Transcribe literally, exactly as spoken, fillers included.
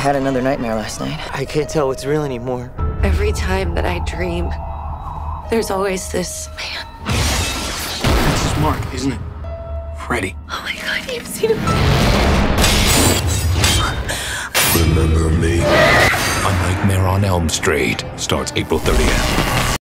had another nightmare last night. I can't tell what's real anymore. Every time that I dream, there's always this man. That's his mark, isn't it? Freddy. Oh my God, you've seen him. Remember me? A Nightmare on Elm Street starts April thirtieth.